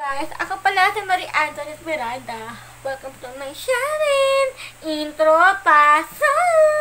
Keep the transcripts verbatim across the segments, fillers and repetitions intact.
guys, ako pala si Marie Antoinette Miranda. Welcome to my channel, Intro Paso!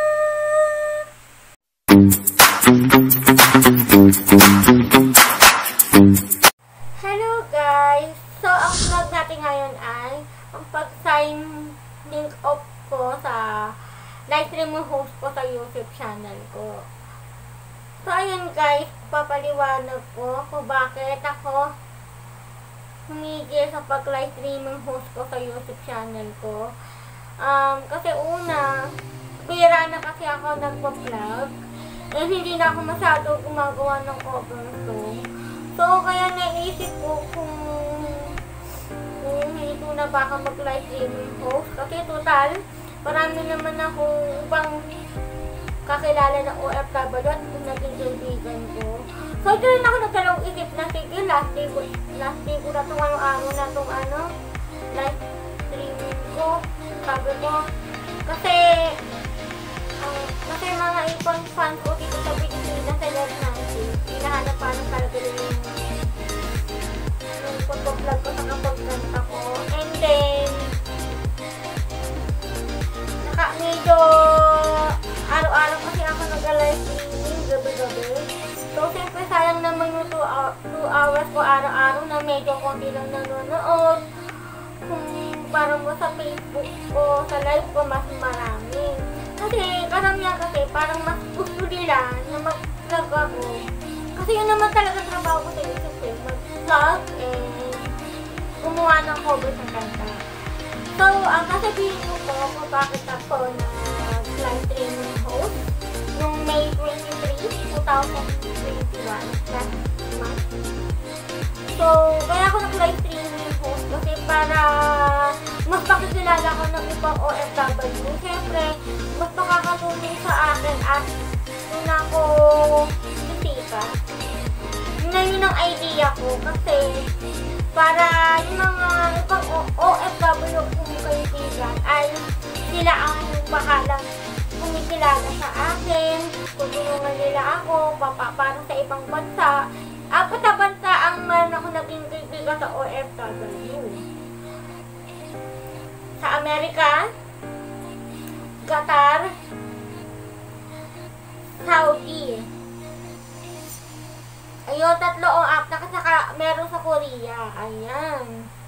Hello guys! So, ang vlog natin ngayon ay ang pag-signing off ko sa live stream host ko sa YouTube channel ko. So, ayun guys, papaliwanag ko kung bakit ako humigil sa pag-live streaming host ko sa YouTube channel ko. Um, kasi una, pira na kasi ako nagpa-vlog. Eh, hindi na ako masyado gumagawa ng cover song. So, kaya naisip ko kung kung hindi na baka mag-live streaming host. Kasi total, marami naman akong ibang kakilala ng O F W at kung naging kaibigan ko. So, ito rin ako nagkalong isip na sige, last day ko, last day ko na itong ano-ano na itong ano, live streaming ko. Sabi ko, kasi, uh, kasi mga ibang fans ko dito sa Pilipinas sa live natin, hinahanap pa ng talaga yung yung pag-vlog ko sa kapag-ganta ko. And then, naka, medyo, araw-araw kasi ako nag-live streaming, gabi-gabi. So, siyempre, sayang naman yung two hours ko araw-araw na medyo konti lang nanonood. Kung parang mo sa Facebook ko, sa live ko, mas marami. Kasi, karamihan kasi, parang mas gusto nila na mag-vlog ako. Kasi yun naman talaga trabaho ko sa YouTube eh. Mag-vlog and gumawa ng cover sa kanta. So, ang kasabihin ko po kung bakit ako na live streaming host noong May twenty-three, two thousand twenty-one, last month. So, kaya ako nag-live streaming host kasi para mas makikilala ko ng ibang O F W. Siyempre, mas makakatulong sa akin at doon ako bisita. Ngayon ang idea ko kasi para yung mga ibang O F W kong kaibigan ay sila ang bahalang kumikilala sa akin, tutulungan nila ako, para sa ibang bansa. Apat na bansa ang man ako naging kaibigan sa O F W. Sa Amerika, Qatar, Saudi. Ayun, tatlo o apat na saka meron sa Korea. Ayan.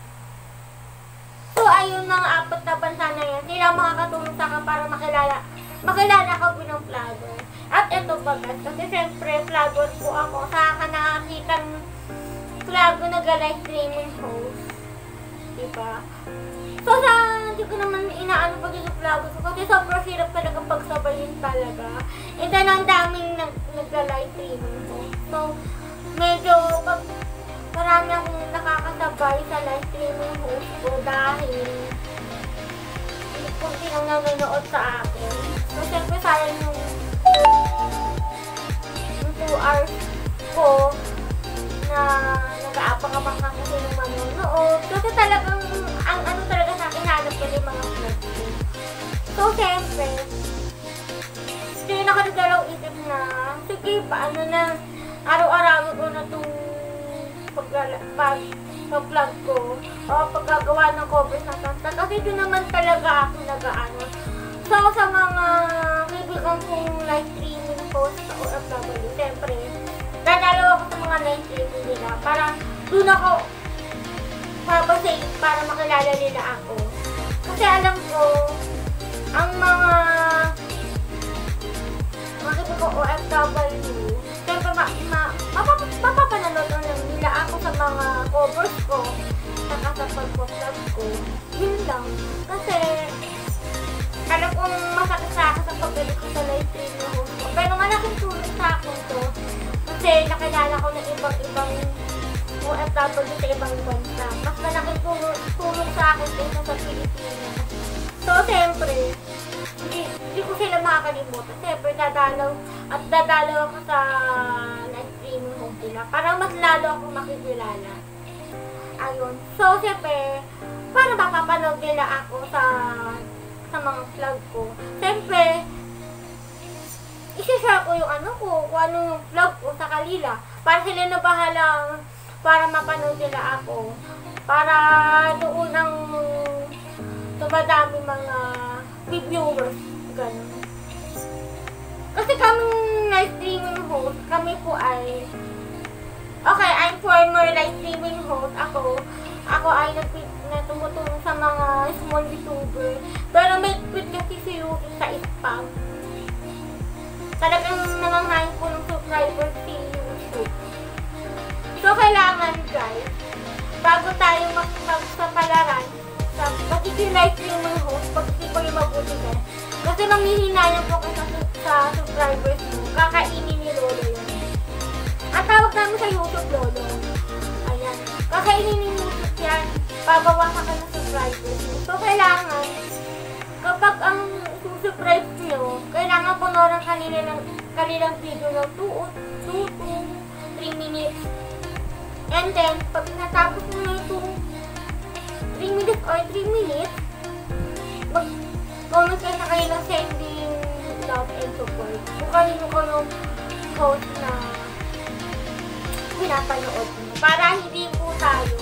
So, ayun mga apat na bansa na yan. Sila makakatulong sa akin para makilala makilala ko bilang vlogger. At ito bagat, kasi siyempre vlogger po ako. Sa akin nakakita ng vlogger nag-live streaming host. Diba? So, sa hindi ko naman inaano pag yung vlogger ko kasi sobrang hirap talaga pagsabayin talaga. And then, ang daming nag-live streaming host. So, medyo pag marami akong nakakasabay sa live streaming host ko dahil kung sinong nanonood sa akin. So, siyempre sayang yung yung two hours ko na nag-aapang-apang ka kasi ng manonood. Kasi talagang, ang ano talaga sa akin, hanap ko yung mga vlog ko. So, siyempre, hindi na nakadagalaw isip na, sige, paano na, araw-araw ko na itong pag-vlog ko o paggagawa ng covers ng kanta. Kasi doon naman talaga ako nag-ano. So, sa mga kaibigan kong live streaming post sa O F W, siyempre, dadalaw ako sa mga live streaming nila para doon ako papasay para makilala nila ako. Kasi alam ko, ang mga mga kaibigan ko O F W, siyempre, ma, ma, mapapananood lang nila ako sa mga covers ko, saka sa pag-vlog ko. Yun lang. Kasi, alam kong masakit sa akin sa pagbalik ko sa live streaming host ko. Pero malaking tulong sa akin to. Kasi nakilala ko ng ibang-ibang O F W sa ibang bansa. Mas malaking tulong, tulong sa akin din sa Pilipinas. So, siyempre, hindi, hindi ko sila makakalimutan. Siyempre, dadalaw at dadalaw ako sa live streaming host nila para mas lalo ako makikilala. Ayun. So, siyempre, para mapapanood nila ako sa sa mga vlog ko. Siyempre, isi-share ko yung ano ko, kung ano yung vlog ko sa kanila. Para sila na bahala para mapanood nila ako. para doon ang tumadami mga viewers, gano'n. Kasi kaming live streaming host, kami po ay, okay, I'm former live streaming host, ako, ako ay nag na tumutulong sa mga small YouTuber, pero may quit kasi si YouTube sa spam. Talagang nangangain po ng subscribers si YouTube. So, kailangan guys, bago tayo magsapalaran sa magiging live streaming host, pag-isip ko yung mabuti guys. Kasi manghihinayan po kayo sa, sa subscribers mo, kakainin ni Lolo yun. Ang tawag namin sa YouTube, Lolo. Ayan. Kakainin ni YouTube yan, babawasan ka ng subscribers mo. So, kailangan, kapag ang subscribe nyo, kailangan punoran kanila ng kanilang video ng two to three minutes. And then, pag natapos nyo yung three minutes or three minutes, mag-comment kayo sa kanilang sending love and support. Kung kanino ko yung host na pinapanood mo. Para hindi po tayo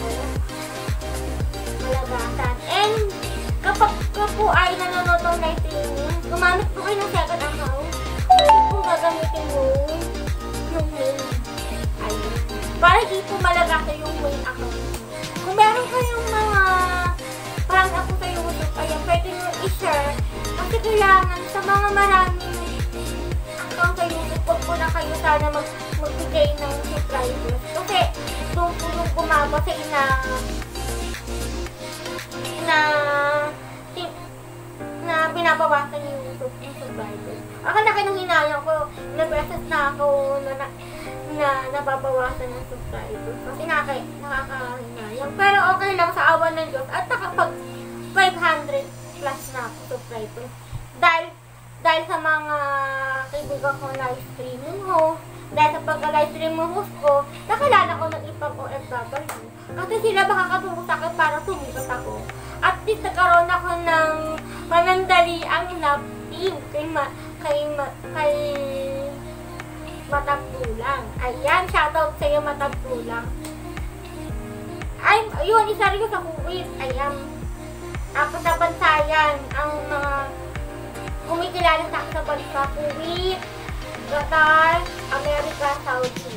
malagasan. And, kapag ka po ay nanonood ng live streaming, gumamit po kayo ng second account. Hindi po gagamitin mo yung main. Ayun. Para hindi po malagasa yung main account. Kung meron kayong mga parang ako sa YouTube, ayan, pwede nyo i-share. Kasi kailangan sa mga maraming account sa YouTube, huwag po na kayo sana mag magbigay ng subscribers. Kasi doon po yung bumaba sa ina na na binabawasan yung YouTube ng subscribers. Ako na kinong hinayang ko, na beses na ako na, na, na nababawasan ng subscribers. Kasi nakaka, nakakahinayang. Pero okay lang sa awan ng Diyos at nakapag five hundred plus na ako subscribers. Dahil, dahil sa mga kaibigan ko live streaming host, dahil sa pagka-live streaming host ko, nakalala ko ng ibang O F W. Kasi sila makakatulong sa akin para sumikat ako. At least nagkaroon ako ng panandaliang love team kay, ma, kay, ma, kay Matabtulang. Ayan, shoutout sa iyo Matabtulang. Ay, yun, isa rin sa Kuwait. Ayan. Tapos sa bansayan, ang mga uh, kumikilala sa akin sa bansa, Kuwait, Qatar, America, Saudi.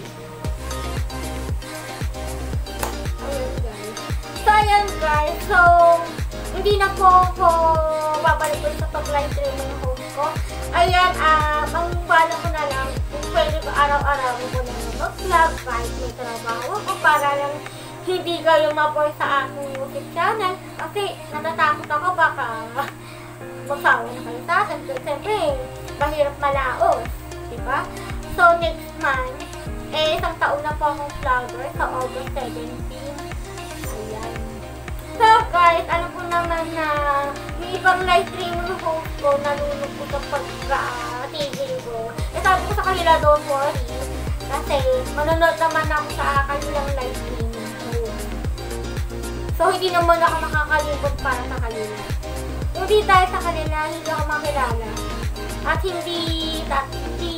Ayan guys. So, ayan guys. So, hindi na po ako babalik ko sa pag-live streaming host ko. Ayan, ah, uh, ang bala ko na lang, kung pwede ko araw-araw ko na mag-vlog kahit may trabaho ko para lang hindi kayo ma-bore sa aking YouTube channel. Kasi natatakot ako baka magsawa na kayo sa akin. Kasi siyempre, mahirap malaos. Diba? So, next month, eh, isang taon na po akong vlogger sa August seventeenth. Ayan. So, guys, alam ko naman na yung ibang live streaming host ko, nalulog ko sa pagka-tigil ko. Eh, sabi ko sa kanila, don't worry. Kasi, manonood naman ako sa kanilang live streaming host. So, hindi naman ako makakalimot para sa kanila. Hindi dahil sa kanila, hindi ako makilala. At hindi, hindi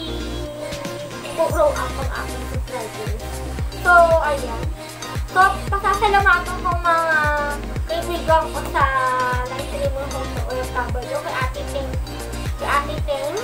grow up ang aking subscribers. So, ayan. So, pasasalamatan ko mga kaibigan ko sa live streaming host sa O F W, kay Ate Ting, kay Ate Ting,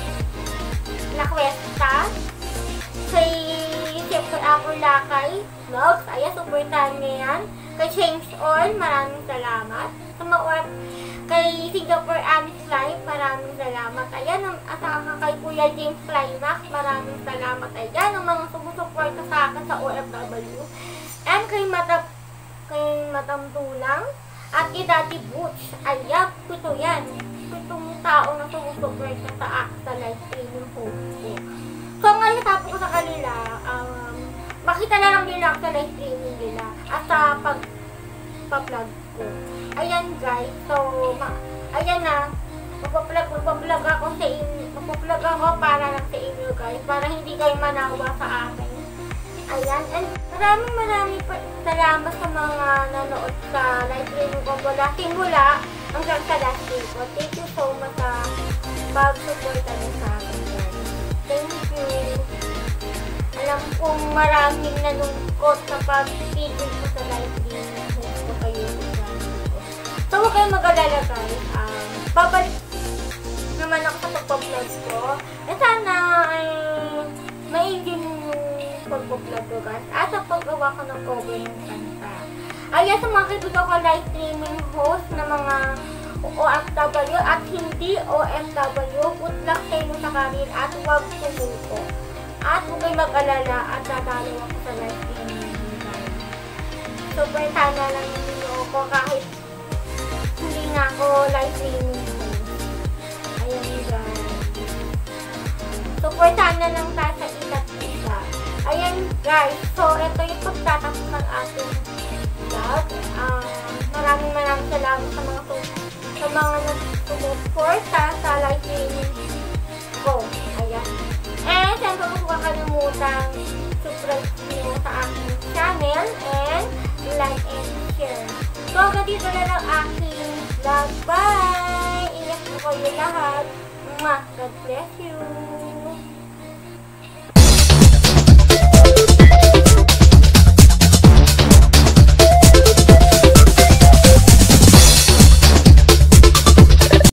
La Cuesta, kay Chef kay Apple Lakay, Vlogs, ayan, super time niya yan. Kay James On, maraming salamat. Sa mga O F kay Singapore Amis Live, maraming salamat. Ayan, at saka kay Kuya James Climax, maraming salamat. Ayan, ang mga sumusuporta sa akin sa O F W. And kay Matab, kay Matamtulang, at kay Daddy Butch. Ayan, pito yan. Pitong tao na sumusuporta sa akin sa live streaming host ko. So, ngayon tapo ko sa kanila, um, makita na lang nila ako sa live streaming nila at sa pag-vlog ko. Ayan guys, so, ma ayan na, magpa-vlog, magpa-vlog ako sa inyo, magpa-vlog ako para lang sa inyo guys, para hindi kayo manawa sa akin. Ayan, and maraming maraming salamat sa mga nanood sa live streaming ko mula simula hanggang sa last day ko. Thank you so much sa pag-suporta niyo sa akin guys. Thank you. Alam kong maraming nalungkot sa pag-tigil ko sa live streaming ko. kayong mag-alala guys. Um, babalik naman ako sa pagpa-vlog ko. Eh sana ay ma-enjoy yung pagpa-vlog ko guys. At sa paggawa ko ng cover ng kanta. Ayan sa mga kaibigan ko live streaming host na mga O F W at hindi O F W. Good luck sa inyo sa karir at huwag sumuko. At huwag kayo mag-alala at dadalo ako sa live streaming guys. So, pwede sana lang ninyo ako kahit hindi nga ako live streaming host. Ayan guys. So, pwede sana lang tayo sa isa't isa. Ayan guys. So, ito yung pagtatapos ng ating vlog. Uh, maraming maraming salamat sa mga sa mga nag-sumuporta sa live streaming ko. Ayan. And, siyempre kung huwag kakalimutan subscribe nyo sa aking channel and like and share. So, hanggang dito na lang aking vlog. Bye! Ingat po kayo lahat. Mwah! God bless you!